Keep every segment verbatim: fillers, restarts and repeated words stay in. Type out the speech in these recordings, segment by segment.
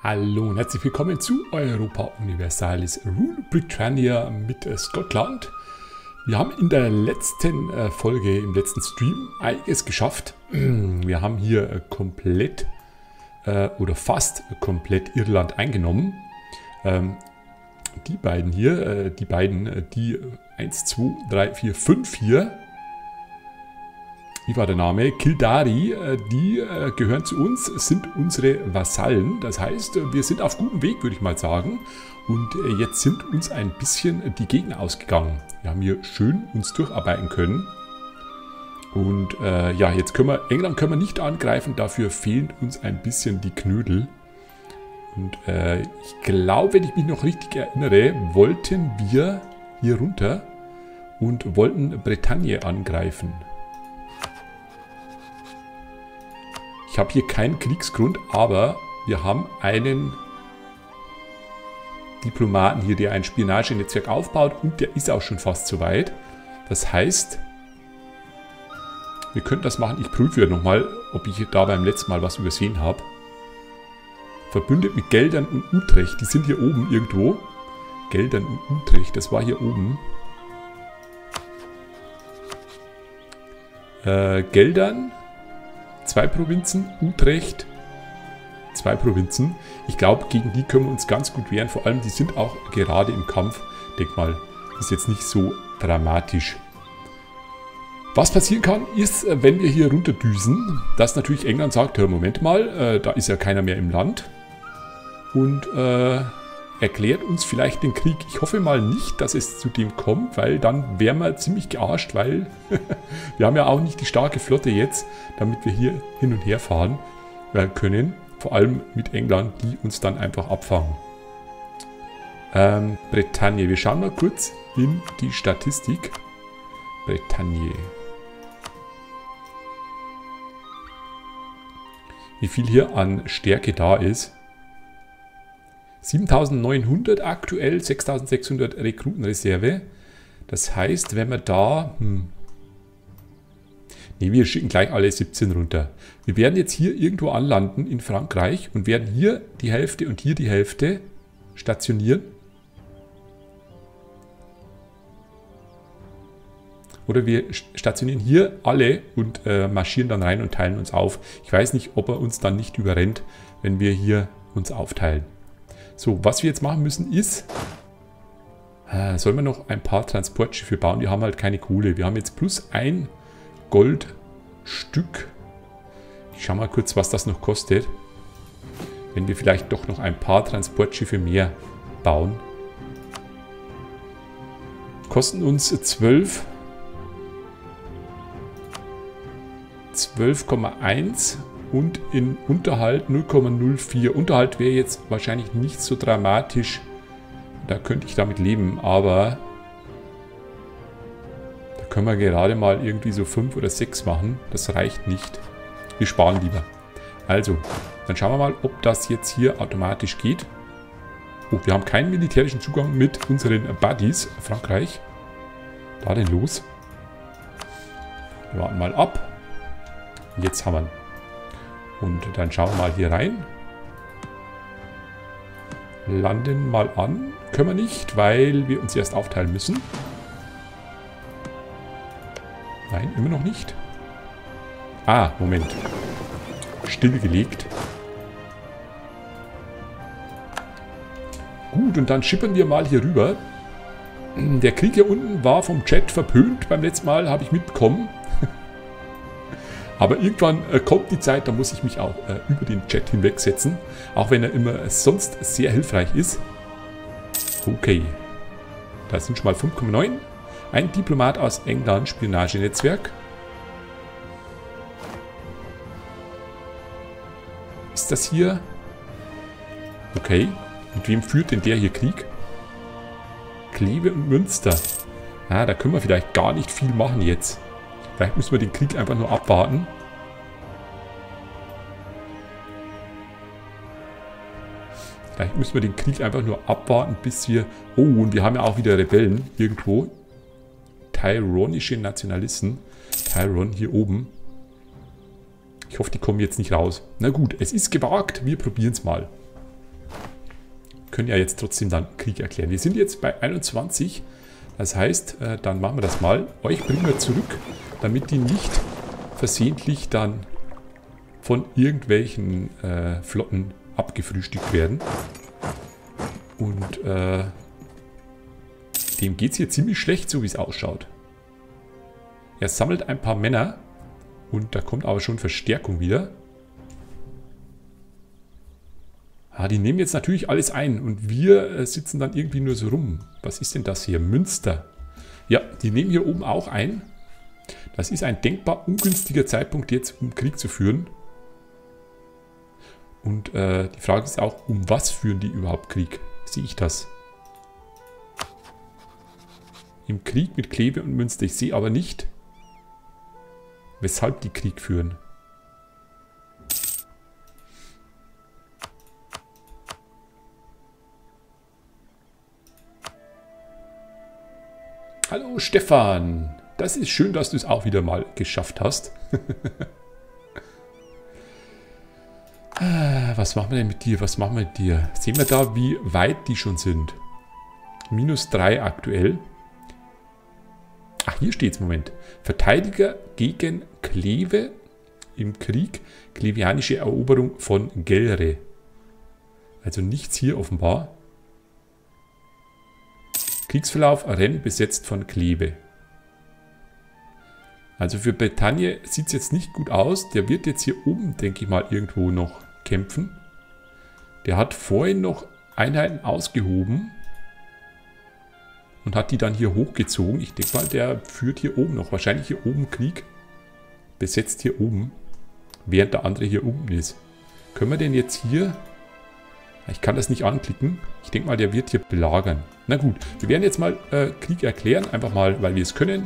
Hallo und herzlich willkommen zu Europa Universalis Rule Britannia mit Schottland. Wir haben in der letzten Folge, im letzten Stream, einiges geschafft. Wir haben hier komplett oder fast komplett Irland eingenommen. Die beiden hier, die beiden, die eins, zwei, drei, vier, fünf hier, wie war der Name? Kildari, die gehören zu uns, sind unsere Vasallen. Das heißt, wir sind auf gutem Weg, würde ich mal sagen. Und jetzt sind uns ein bisschen die Gegner ausgegangen. Wir haben hier schön uns durcharbeiten können. Und äh, ja, jetzt können wir, England können wir nicht angreifen, dafür fehlen uns ein bisschen die Knödel. Und äh, ich glaube, wenn ich mich noch richtig erinnere, wollten wir hier runter und wollten Bretagne angreifen. Ich habe hier keinen Kriegsgrund, aber wir haben einen Diplomaten hier, der ein Spionagenetzwerk aufbaut und der ist auch schon fast soweit. Das heißt, wir könnten das machen. Ich prüfe ja nochmal, ob ich da beim letzten Mal was übersehen habe. Verbündet mit Geldern und Utrecht. Die sind hier oben irgendwo. Geldern und Utrecht, das war hier oben. Äh, Geldern. Zwei Provinzen, Utrecht, zwei Provinzen. Ich glaube, gegen die können wir uns ganz gut wehren. Vor allem, die sind auch gerade im Kampf. Denk mal, ist jetzt nicht so dramatisch. Was passieren kann, ist, wenn wir hier runterdüsen, dass natürlich England sagt, hör, Moment mal, äh, da ist ja keiner mehr im Land. Und äh, erklärt uns vielleicht den Krieg. Ich hoffe mal nicht, dass es zu dem kommt, weil dann wären wir ziemlich gearscht, weil wir haben ja auch nicht die starke Flotte jetzt, damit wir hier hin und her fahren können. Vor allem mit England, die uns dann einfach abfangen. Ähm, Bretagne. Wir schauen mal kurz in die Statistik. Bretagne. Wie viel hier an Stärke da ist. siebentausendneunhundert aktuell, sechstausendsechshundert Rekrutenreserve. Das heißt, wenn wir da... Hm, ne, wir schicken gleich alle siebzehn runter. Wir werden jetzt hier irgendwo anlanden in Frankreich und werden hier die Hälfte und hier die Hälfte stationieren. Oder wir stationieren hier alle und äh, marschieren dann rein und teilen uns auf. Ich weiß nicht, ob er uns dann nicht überrennt, wenn wir hier uns aufteilen. So, was wir jetzt machen müssen ist, äh, sollen wir noch ein paar Transportschiffe bauen. Die haben halt keine Kohle. Wir haben jetzt plus ein Goldstück. Ich schaue mal kurz, was das noch kostet. Wenn wir vielleicht doch noch ein paar Transportschiffe mehr bauen. Kosten uns zwölf. zwölf Komma eins. Und in Unterhalt null Komma null vier. Unterhalt wäre jetzt wahrscheinlich nicht so dramatisch. Da könnte ich damit leben, aber da können wir gerade mal irgendwie so fünf oder sechs machen. Das reicht nicht. Wir sparen lieber. Also, dann schauen wir mal, ob das jetzt hier automatisch geht. Oh, wir haben keinen militärischen Zugang mit unseren Buddies. Frankreich. Da denn los? Wir warten mal ab. Jetzt haben wir ihn. Und dann schauen wir mal hier rein. Landen mal an. Können wir nicht, weil wir uns erst aufteilen müssen. Nein, immer noch nicht. Ah, Moment. Stillgelegt. Gut, und dann schippern wir mal hier rüber. Der Krieg hier unten war vom Chat verpönt. Beim letzten Mal habe ich mitbekommen. Aber irgendwann äh, kommt die Zeit, da muss ich mich auch äh, über den Chat hinwegsetzen. Auch wenn er immer sonst sehr hilfreich ist. Okay. Da sind schon mal fünf Komma neun. Ein Diplomat aus England, Spionagenetzwerk. Ist das hier? Okay. Mit wem führt denn der hier Krieg? Kleve und Münster. Ah, da können wir vielleicht gar nicht viel machen jetzt. Vielleicht müssen wir den Krieg einfach nur abwarten. Vielleicht müssen wir den Krieg einfach nur abwarten, bis wir... Oh, und wir haben ja auch wieder Rebellen irgendwo. Tyronische Nationalisten. Tyron hier oben. Ich hoffe, die kommen jetzt nicht raus. Na gut, es ist gewagt. Wir probieren es mal. können ja jetzt trotzdem dann Krieg erklären. Wir sind jetzt bei einundzwanzig. Das heißt, äh, dann machen wir das mal. Euch bringen wir zurück, damit die nicht versehentlich dann von irgendwelchen äh, Flotten abgefrühstückt werden. Und äh, dem geht es hier ziemlich schlecht, so wie es ausschaut. Er sammelt ein paar Männer und da kommt aber schon Verstärkung wieder. Ah, die nehmen jetzt natürlich alles ein und wir äh, sitzen dann irgendwie nur so rum. Was ist denn das hier? Münster. Ja, die nehmen hier oben auch ein. Das ist ein denkbar ungünstiger Zeitpunkt jetzt, um Krieg zu führen. Und äh, die Frage ist auch, um was führen die überhaupt Krieg? Sehe ich das? Im Krieg mit Kleve und Münster. Ich sehe aber nicht, weshalb die Krieg führen. Hallo Stefan, das ist schön, dass du es auch wieder mal geschafft hast. Was machen wir denn mit dir? Was machen wir mit dir? Sehen wir da, wie weit die schon sind? minus drei aktuell. Ach, hier steht es, Moment. Verteidiger gegen Kleve im Krieg. Klevianische Eroberung von Gelre. Also nichts hier offenbar. Kriegsverlauf, Rennes besetzt von Kleve. Also für Bretagne sieht es jetzt nicht gut aus. Der wird jetzt hier oben, denke ich mal, irgendwo noch kämpfen. Der hat vorhin noch Einheiten ausgehoben und hat die dann hier hochgezogen. Ich denke mal, der führt hier oben noch, wahrscheinlich hier oben Krieg. Besetzt hier oben, während der andere hier unten ist. Können wir denn jetzt hier... Ich kann das nicht anklicken. Ich denke mal, der wird hier belagern. Na gut, wir werden jetzt mal äh, Krieg erklären. Einfach mal, weil wir es können.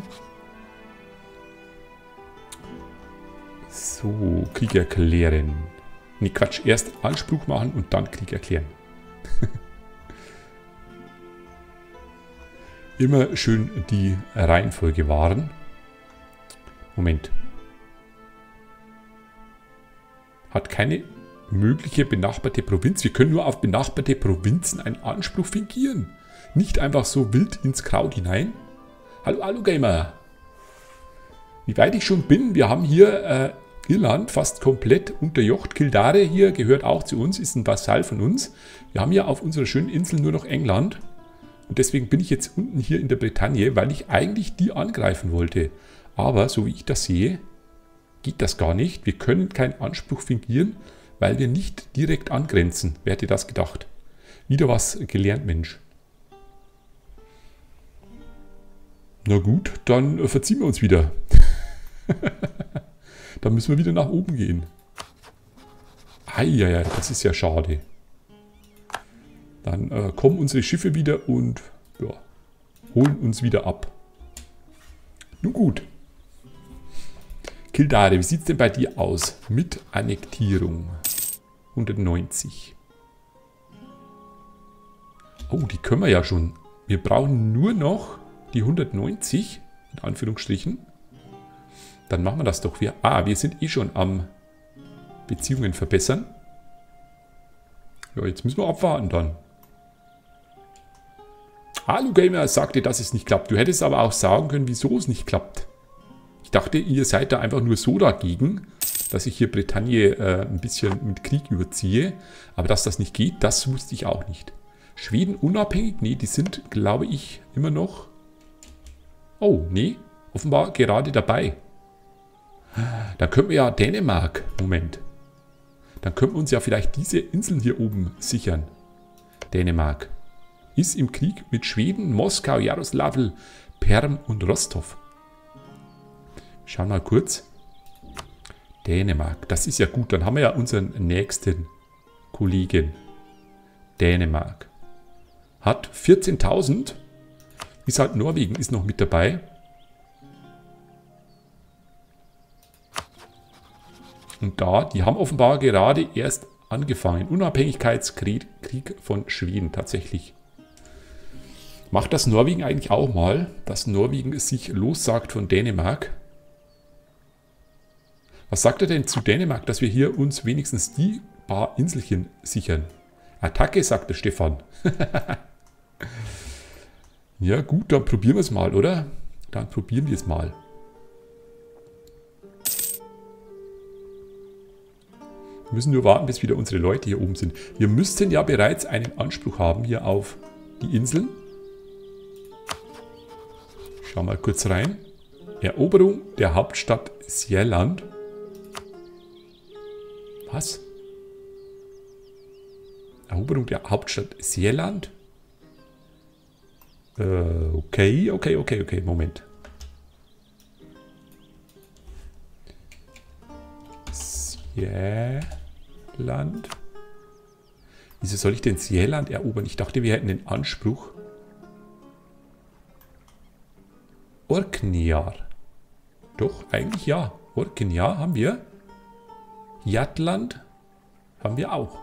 So, Krieg erklären. Ne, Quatsch. Erst Anspruch machen und dann Krieg erklären. Immer schön die Reihenfolge wahren. Moment. Hat keine... mögliche benachbarte Provinz. Wir können nur auf benachbarte Provinzen einen Anspruch fingieren. Nicht einfach so wild ins Kraut hinein. Hallo, hallo Gamer. Wie weit ich schon bin, wir haben hier äh, Irland fast komplett unterjocht. Kildare hier gehört auch zu uns, ist ein Vasall von uns. Wir haben hier auf unserer schönen Insel nur noch England. Und deswegen bin ich jetzt unten hier in der Bretagne, weil ich eigentlich die angreifen wollte. Aber so wie ich das sehe, geht das gar nicht. Wir können keinen Anspruch fingieren, weil wir nicht direkt angrenzen. Wer hätte das gedacht? Wieder was gelernt, Mensch. Na gut, dann verziehen wir uns wieder. Dann müssen wir wieder nach oben gehen. Eieiei, das ist ja schade. Dann äh, kommen unsere Schiffe wieder und ja, holen uns wieder ab. Nun gut. Kildare, wie sieht es denn bei dir aus mit Annektierung? hundertneunzig. Oh, die können wir ja schon. Wir brauchen nur noch die hundertneunzig, in Anführungsstrichen. Dann machen wir das doch. Wir, ah, wir sind eh schon am Beziehungen verbessern. Ja, jetzt müssen wir abwarten dann. Hallo Gamer, sagte, dass es nicht klappt. Du hättest aber auch sagen können, wieso es nicht klappt. Ich dachte, ihr seid da einfach nur so dagegen, dass ich hier Bretagne äh, ein bisschen mit Krieg überziehe. Aber dass das nicht geht, das wusste ich auch nicht. Schweden unabhängig? Nee, die sind, glaube ich, immer noch... Oh, nee, offenbar gerade dabei. Dann können wir ja Dänemark... Moment. Dann können wir uns ja vielleicht diese Inseln hier oben sichern. Dänemark ist im Krieg mit Schweden, Moskau, Jaroslavl, Perm und Rostov. Schauen wir mal kurz. Dänemark, das ist ja gut. Dann haben wir ja unseren nächsten Kollegen. Dänemark. Hat vierzehntausend. Ist halt Norwegen, ist noch mit dabei. Und da, die haben offenbar gerade erst angefangen. Unabhängigkeitskrieg von Schweden tatsächlich. Macht das Norwegen eigentlich auch mal, dass Norwegen sich lossagt von Dänemark? Was sagt er denn zu Dänemark, dass wir hier uns wenigstens die paar Inselchen sichern? Attacke, sagt der Stefan. Ja gut, dann probieren wir es mal, oder? Dann probieren wir es mal. Wir müssen nur warten, bis wieder unsere Leute hier oben sind. Wir müssten ja bereits einen Anspruch haben hier auf die Inseln. Schau mal kurz rein. Eroberung der Hauptstadt Sjælland. Was? Eroberung der Hauptstadt Sjælland? Äh, okay, okay, okay, okay, Moment. Sjælland. Wieso soll ich denn Sjælland erobern? Ich dachte, wir hätten den Anspruch. Orkneyjar. Doch, eigentlich ja. Orkneyjar haben wir. Jatland haben wir auch.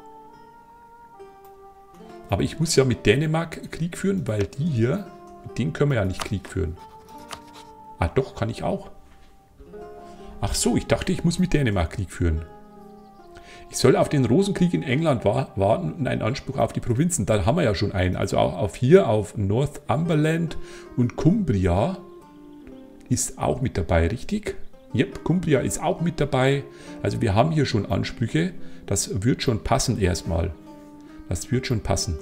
Aber ich muss ja mit Dänemark Krieg führen, weil die hier, mit denen können wir ja nicht Krieg führen. Ah, doch, kann ich auch. Ach so, ich dachte, ich muss mit Dänemark Krieg führen. Ich soll auf den Rosenkrieg in England wa warten und einen Anspruch auf die Provinzen. Da haben wir ja schon einen. Also auch auf hier, auf Northumberland und Cumbria ist auch mit dabei, richtig? Yep, Cumbria ist auch mit dabei. Also wir haben hier schon Ansprüche. Das wird schon passen erstmal. Das wird schon passen.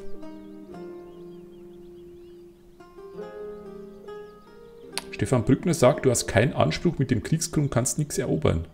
Stefan Brückner sagt, du hast keinen Anspruch mit dem Kriegsgrund, kannst nichts erobern.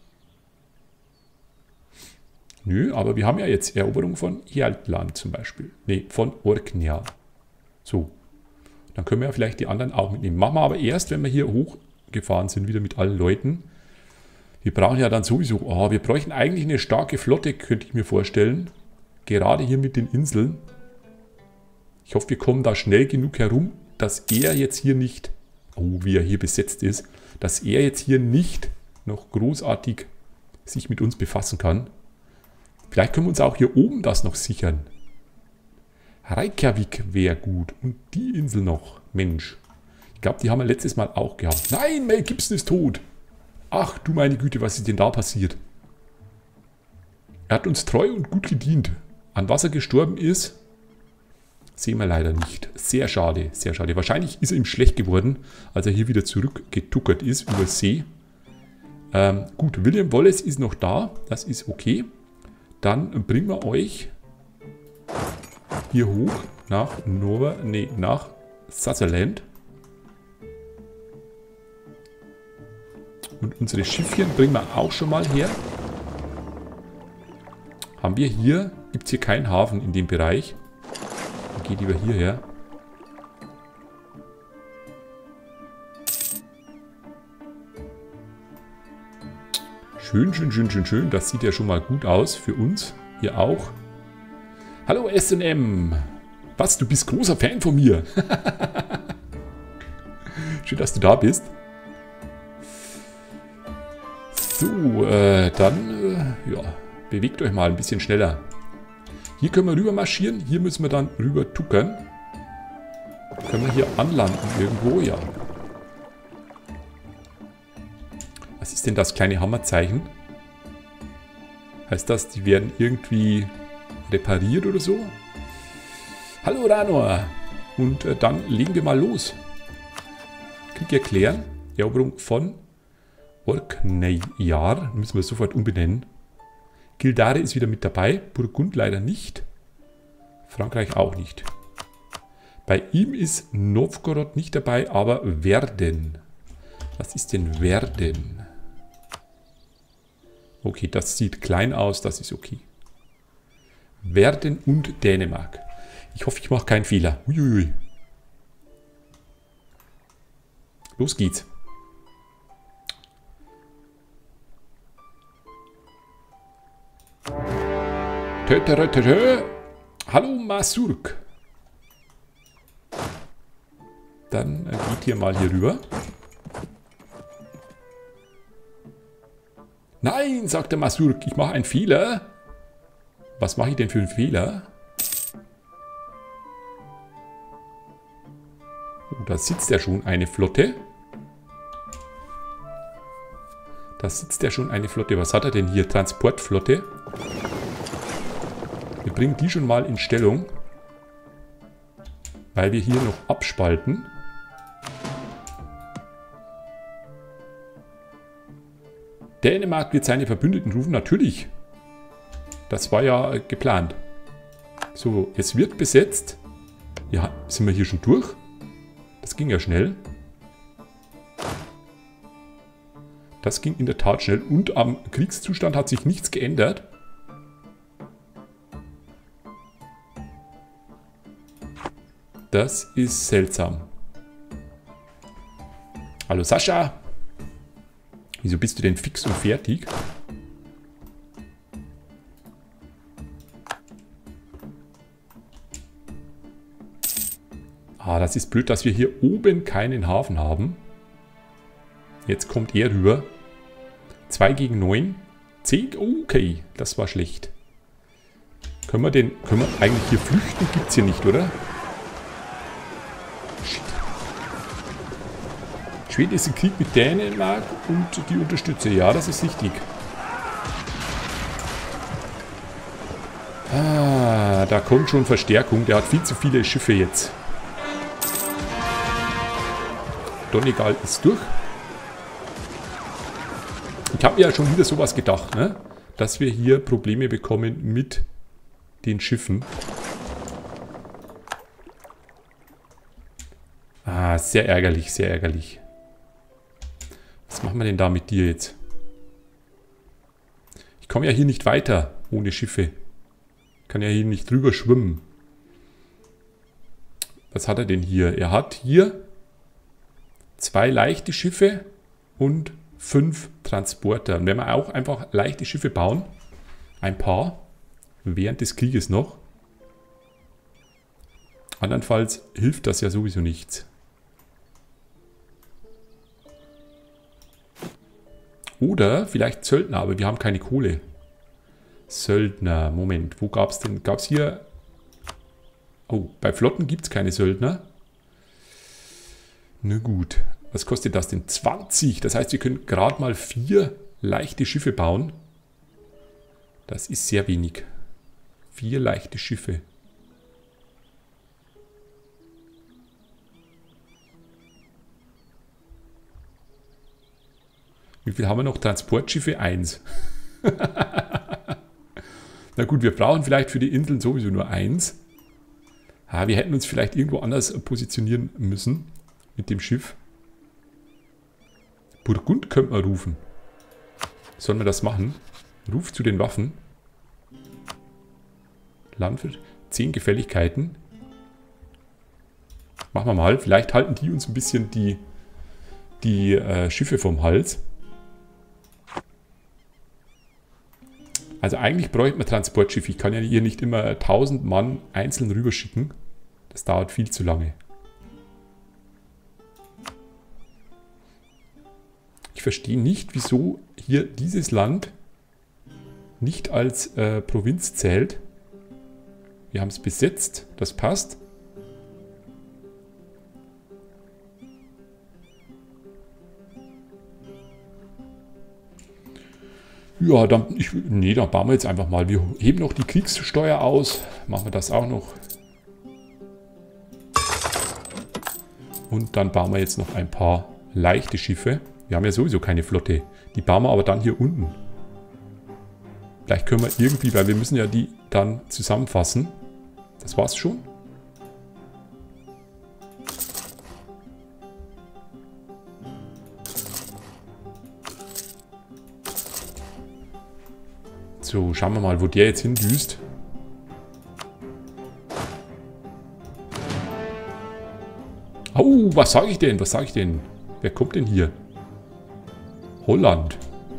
Nö, aber wir haben ja jetzt Eroberung von Jatland zum Beispiel. Ne, von Orkneyjar. So. Dann können wir ja vielleicht die anderen auch mitnehmen. Machen wir aber erst, wenn wir hier hochgefahren sind, wieder mit allen Leuten. Wir brauchen ja dann sowieso... Oh, wir bräuchten eigentlich eine starke Flotte, könnte ich mir vorstellen. Gerade hier mit den Inseln. Ich hoffe, wir kommen da schnell genug herum, dass er jetzt hier nicht... Oh, wie er hier besetzt ist. Dass er jetzt hier nicht noch großartig sich mit uns befassen kann. Vielleicht können wir uns auch hier oben das noch sichern. Reykjavik wäre gut. Und die Insel noch. Mensch. Ich glaube, die haben wir letztes Mal auch gehabt. Nein, Mel Gibson ist tot. Ach du meine Güte, was ist denn da passiert? Er hat uns treu und gut gedient. An was er gestorben ist, sehen wir leider nicht. Sehr schade, sehr schade. Wahrscheinlich ist er ihm schlecht geworden, als er hier wieder zurückgetuckert ist über See. Ähm, gut, William Wallace ist noch da. Das ist okay. Dann bringen wir euch hier hoch nach Nova, nee, nach Sutherland. Und unsere Schiffchen bringen wir auch schon mal her. Haben wir hier, gibt es hier keinen Hafen in dem Bereich. Dann geht lieber hierher. Schön, schön, schön, schön, schön. Das sieht ja schon mal gut aus für uns. Hier auch. Hallo S und M. Was, du bist großer Fan von mir. Schön, dass du da bist. So, äh, dann, äh, ja, bewegt euch mal ein bisschen schneller. Hier können wir rüber marschieren. Hier müssen wir dann rüber tuckern. Können wir hier anlanden irgendwo? Ja. Was ist denn das kleine Hammerzeichen? Heißt das, die werden irgendwie repariert oder so? Hallo Ranor! Und äh, dann legen wir mal los. Krieg erklären. Eroberung von Orkneyjar. Müssen wir sofort umbenennen. Gildare ist wieder mit dabei. Burgund leider nicht. Frankreich auch nicht. Bei ihm ist Novgorod nicht dabei, aber Verden. Was ist denn Verden? Okay, das sieht klein aus, das ist okay. Verden und Dänemark. Ich hoffe, ich mache keinen Fehler. Uiuiui. Los geht's. Tö, tö, tö, tö. Hallo Masurk. Dann geht hier mal hier rüber. Nein, sagt der Masurk, ich mache einen Fehler. Was mache ich denn für einen Fehler? Oh, da sitzt ja schon eine Flotte. Da sitzt ja schon eine Flotte. Was hat er denn hier? Transportflotte. Wir bringen die schon mal in Stellung. Weil wir hier noch abspalten. Dänemark wird seine Verbündeten rufen. Natürlich. Das war ja geplant. So, es wird besetzt. Ja, sind wir hier schon durch? Das ging ja schnell. Das ging in der Tat schnell. Und am Kriegszustand hat sich nichts geändert. Das ist seltsam. Hallo Sascha. Wieso bist du denn fix und fertig? Ah, das ist blöd, dass wir hier oben keinen Hafen haben. Jetzt kommt er rüber. zwei gegen neun. zehn. Okay, das war schlecht. Können wir den... Können wir eigentlich hier flüchten? Gibt es hier nicht, oder? Shit. Schweden ist im Krieg mit Dänemark und die unterstütze. Ja, das ist richtig. Ah, da kommt schon Verstärkung. Der hat viel zu viele Schiffe jetzt. Donegal ist durch. Ich habe mir ja schon wieder sowas gedacht, ne? Dass wir hier Probleme bekommen mit den Schiffen. Ah, sehr ärgerlich, sehr ärgerlich. Was machen wir denn da mit dir jetzt? Ich komme ja hier nicht weiter ohne Schiffe. Ich kann ja hier nicht drüber schwimmen. Was hat er denn hier? Er hat hier zwei leichte Schiffe und fünf Transporter. Und wenn wir auch einfach leichte Schiffe bauen, ein paar, während des Krieges noch, andernfalls hilft das ja sowieso nichts. Oder vielleicht Söldner, aber wir haben keine Kohle. Söldner, Moment, wo gab es denn? Gab es hier... Oh, bei Flotten gibt es keine Söldner. Na gut, was kostet das denn? zwanzig, das heißt, wir können gerade mal vier leichte Schiffe bauen. Das ist sehr wenig. Vier leichte Schiffe. Wie viel haben wir noch? Transportschiffe? eins. Na gut, wir brauchen vielleicht für die Inseln sowieso nur eins. Ah, wir hätten uns vielleicht irgendwo anders positionieren müssen mit dem Schiff. Burgund könnte man rufen. Sollen wir das machen? Ruf zu den Waffen. Landwirt. zehn Gefälligkeiten. Machen wir mal. Vielleicht halten die uns ein bisschen die, die äh, Schiffe vom Hals. Also eigentlich bräuchte man Transportschiffe. Ich kann ja hier nicht immer tausend Mann einzeln rüberschicken. Das dauert viel zu lange. Ich verstehe nicht, wieso hier dieses Land nicht als äh, Provinz zählt. Wir haben es besetzt, das passt. Ja, dann, ich, nee, dann bauen wir jetzt einfach mal. Wir heben noch die Kriegssteuer aus. Machen wir das auch noch. Und dann bauen wir jetzt noch ein paar leichte Schiffe. Wir haben ja sowieso keine Flotte. Die bauen wir aber dann hier unten. Vielleicht können wir irgendwie, weil wir müssen ja die dann zusammenfassen. Das war's schon. So, schauen wir mal, wo der jetzt hindüst. Oh, was sage ich denn? Was sage ich denn? Wer kommt denn hier? Holland.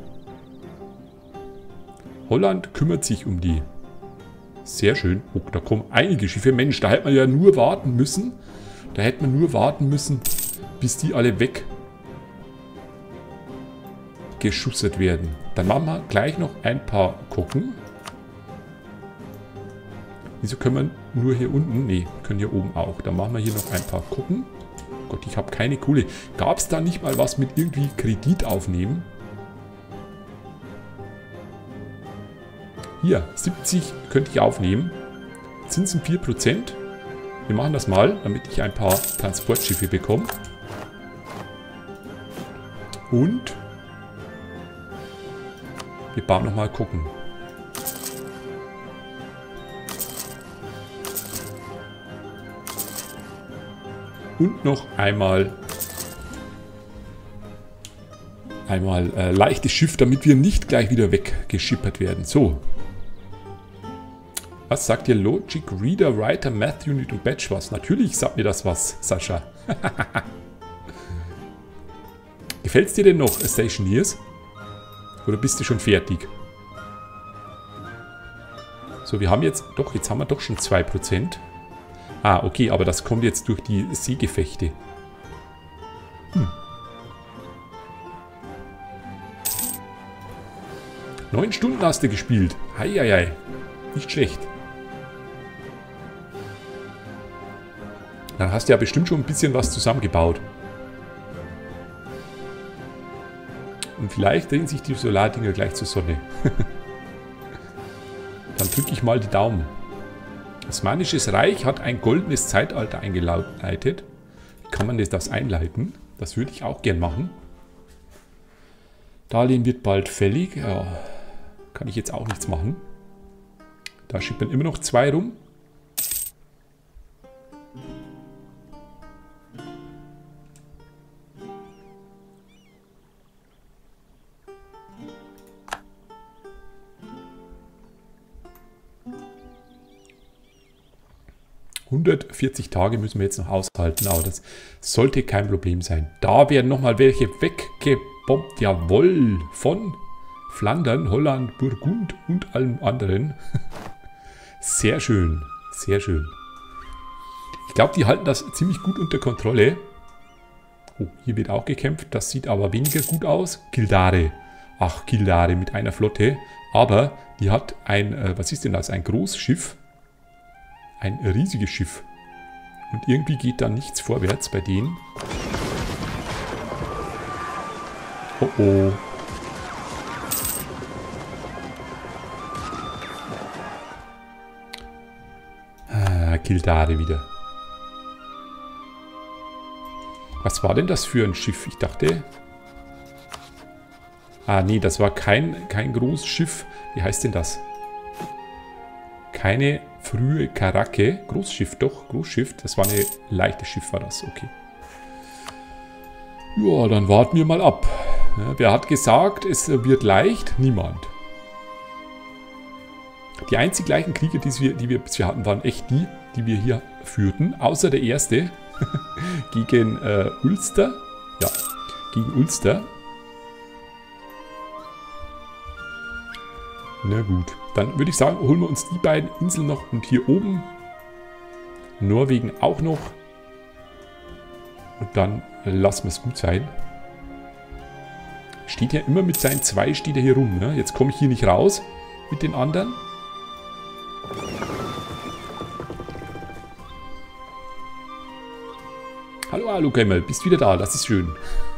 Holland kümmert sich um die. Sehr schön. Oh, da kommen einige Schiffe. Mensch, da hätte man ja nur warten müssen. Da hätte man nur warten müssen, bis die alle weg geschussert werden. Dann machen wir gleich noch ein paar gucken. Wieso können wir nur hier unten? Ne, können hier oben auch. Dann machen wir hier noch ein paar gucken. Gott, ich habe keine Kohle. Gab es da nicht mal was mit irgendwie Kredit aufnehmen? Hier, siebzig könnte ich aufnehmen. Zinsen vier Prozent. Wir machen das mal, damit ich ein paar Transportschiffe bekomme. Und wir bauen nochmal gucken. Und noch einmal einmal äh, leichtes Schiff, damit wir nicht gleich wieder weggeschippert werden. So. Was sagt ihr Logic, Reader, Writer, Math Unit und Batch was? Natürlich sagt mir das was, Sascha. Gefällt es dir denn noch, Stationeers? Oder bist du schon fertig? So, wir haben jetzt, doch, jetzt haben wir doch schon zwei Prozent. Ah, okay, aber das kommt jetzt durch die Seegefechte. Hm. Neun Stunden hast du gespielt. Heieiei. Nicht schlecht. Dann hast du ja bestimmt schon ein bisschen was zusammengebaut. Und vielleicht drehen sich die Solardinger gleich zur Sonne. Dann drücke ich mal die Daumen. Osmanisches Reich hat ein goldenes Zeitalter eingeleitet. Wie kann man das einleiten? Das würde ich auch gern machen. Darlehen wird bald fällig. Ja, kann ich jetzt auch nichts machen. Da schippern immer noch zwei rum. hundertvierzig Tage müssen wir jetzt noch aushalten, aber das sollte kein Problem sein. Da werden nochmal welche weggebombt, jawohl, von Flandern, Holland, Burgund und allem anderen. Sehr schön, sehr schön. Ich glaube, die halten das ziemlich gut unter Kontrolle. Oh, hier wird auch gekämpft, das sieht aber weniger gut aus. Kildare, ach Kildare mit einer Flotte, aber die hat ein, äh, was ist denn das, ein Großschiff. Ein riesiges Schiff. Und irgendwie geht da nichts vorwärts bei denen. Oh oh. Ah, Kildare wieder. Was war denn das für ein Schiff? Ich dachte... Ah, nee, das war kein, kein großes Schiff. Wie heißt denn das? Keine... Frühe Karake. Großschiff, doch. Großschiff. Das war ein leichtes Schiff, war das. Okay. Ja, dann warten wir mal ab. Ja, wer hat gesagt, es wird leicht? Niemand. Die einzig gleichen Kriege, die wir, die wir bisher hatten, waren echt die, die wir hier führten. Außer der erste. gegen äh, Ulster. Ja, gegen Ulster. Na gut. Dann würde ich sagen, holen wir uns die beiden Inseln noch und hier oben Norwegen auch noch. Und dann lassen wir es gut sein. Steht ja immer mit seinen zwei, steht er hier rum. Ne? Jetzt komme ich hier nicht raus mit den anderen. Hallo, hallo Gemmel, bist wieder da, das ist schön.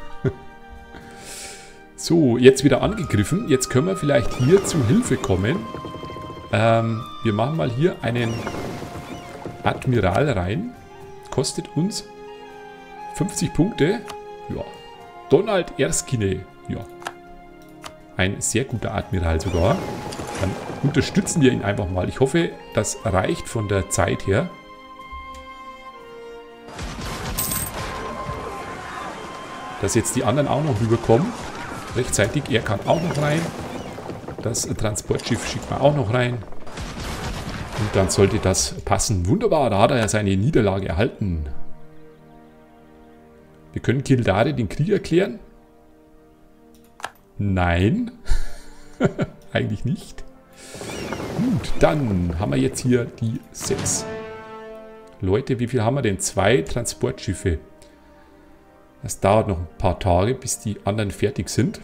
So, jetzt wieder angegriffen. Jetzt können wir vielleicht hier zu Hilfe kommen. Ähm, wir machen mal hier einen Admiral rein. Kostet uns fünfzig Punkte. Ja. Donald Erskine. Ja. Ein sehr guter Admiral sogar. Dann unterstützen wir ihn einfach mal. Ich hoffe, das reicht von der Zeit her. Dass jetzt die anderen auch noch rüberkommen. Rechtzeitig, er kann auch noch rein. Das Transportschiff schickt man auch noch rein. Und dann sollte das passen. Wunderbar, da hat er ja seine Niederlage erhalten. Wir können Kildare den Krieg erklären. Nein. Eigentlich nicht. Gut, dann haben wir jetzt hier die sechs Leute. Wie viel haben wir denn? Zwei Transportschiffe. Das dauert noch ein paar Tage, bis die anderen fertig sind.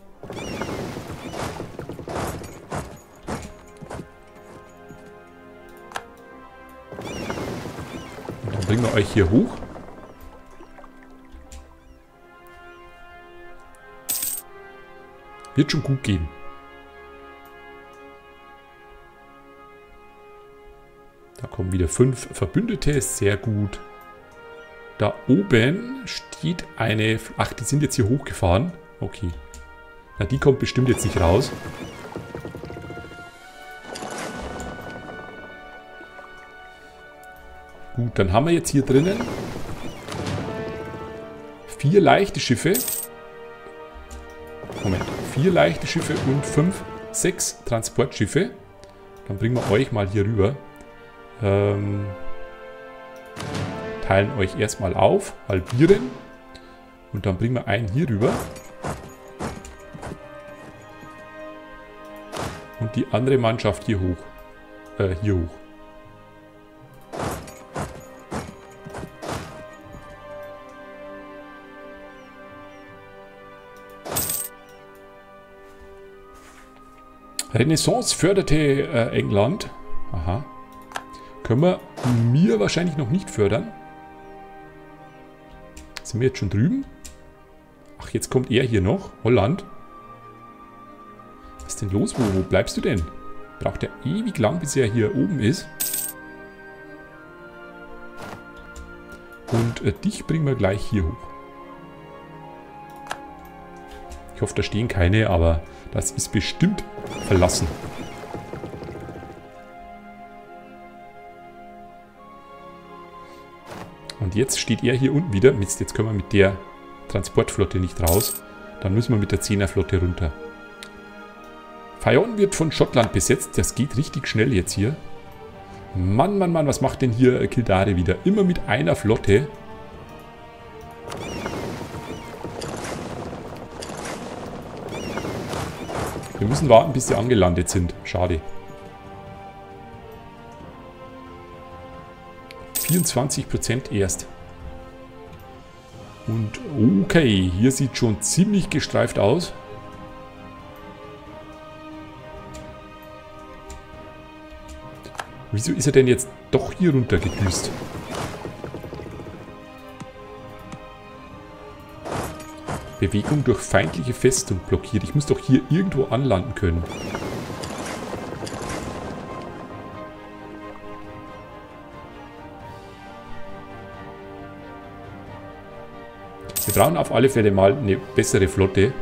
Und dann bringen wir euch hier hoch. Wird schon gut gehen. kommen wieder fünf Verbündete, sehr gut. Da oben steht eine... Ach, die sind jetzt hier hochgefahren. Okay. Na, die kommt bestimmt jetzt nicht raus. Gut, dann haben wir jetzt hier drinnen vier leichte Schiffe. Moment, vier leichte Schiffe und fünf, sechs Transportschiffe. Dann bringen wir euch mal hier rüber. Ähm, teilen euch erstmal auf, halbieren. Und dann bringen wir einen hier rüber. Und die andere Mannschaft hier hoch. Äh, hier hoch. Renaissance förderte äh, England. Aha. Können wir mir wahrscheinlich noch nicht fördern. Sind wir jetzt schon drüben? Ach, jetzt kommt er hier noch. Holland. Was ist denn los? Wo, wo bleibst du denn? Braucht er ewig lang, bis er hier oben ist. Und äh, dich bringen wir gleich hier hoch. Ich hoffe, da stehen keine, aber das ist bestimmt verlassen. Und jetzt steht er hier unten wieder. Mist, jetzt können wir mit der Transportflotte nicht raus. Dann müssen wir mit der Zehnerflotte runter. Fayon wird von Schottland besetzt. Das geht richtig schnell jetzt hier. Mann, Mann, Mann, was macht denn hier Kildare wieder? Immer mit einer Flotte. Wir müssen warten, bis sie angelandet sind. Schade. vierundzwanzig Prozent erst. Und okay, hier sieht schon ziemlich gestreift aus. Wieso ist er denn jetzt doch hier runter gedüst? Bewegung durch feindliche Festung blockiert. Ich muss doch hier irgendwo anlanden können. Wir brauchen auf alle Fälle mal eine bessere Flotte.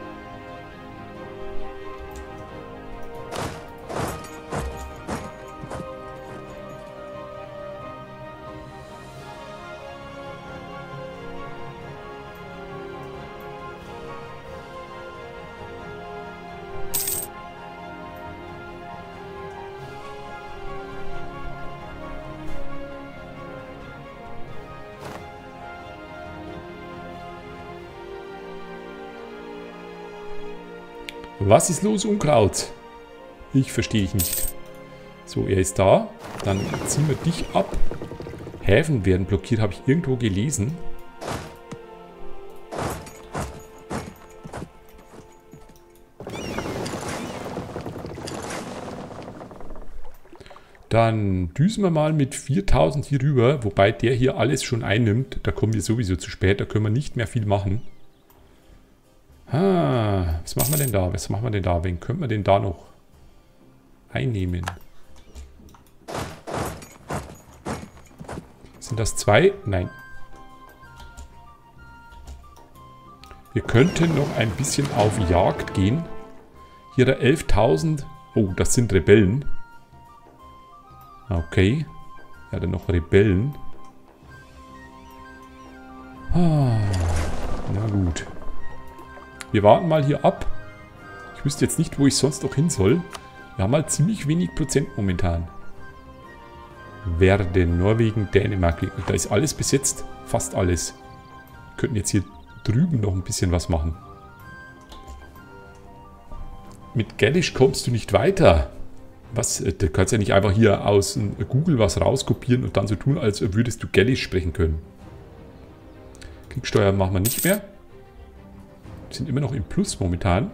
Was ist los, Unkraut? Ich verstehe dich nicht. So, er ist da. Dann ziehen wir dich ab. Häfen werden blockiert, habe ich irgendwo gelesen. Dann düsen wir mal mit viertausend hier rüber, wobei der hier alles schon einnimmt. Da kommen wir sowieso zu spät, da können wir nicht mehr viel machen. Ah, was machen wir denn da? Was machen wir denn da? Wen können wir denn da noch einnehmen? Sind das zwei? Nein. Wir könnten noch ein bisschen auf Jagd gehen. Hier der elftausend. Oh, das sind Rebellen. Okay. Ja, dann noch Rebellen. Ah, na gut. Wir warten mal hier ab. Ich wüsste jetzt nicht, wo ich sonst noch hin soll. Wir haben halt ziemlich wenig Prozent momentan. Werden, Norwegen, Dänemark. Da ist alles besetzt. Fast alles. Wir könnten jetzt hier drüben noch ein bisschen was machen. Mit Gälisch kommst du nicht weiter. Was? Du kannst ja nicht einfach hier aus Google was rauskopieren und dann so tun, als würdest du Gälisch sprechen können. Kriegssteuer machen wir nicht mehr. Wir sind immer noch im Plus momentan.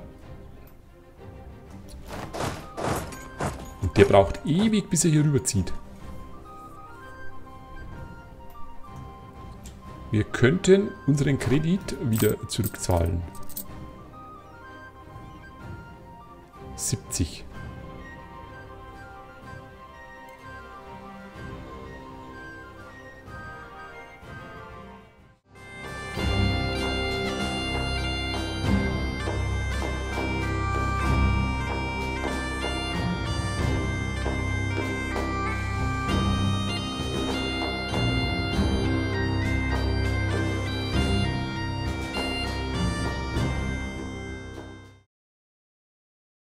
Und der braucht ewig, bis er hier rüberzieht. Wir könnten unseren Kredit wieder zurückzahlen. siebzig.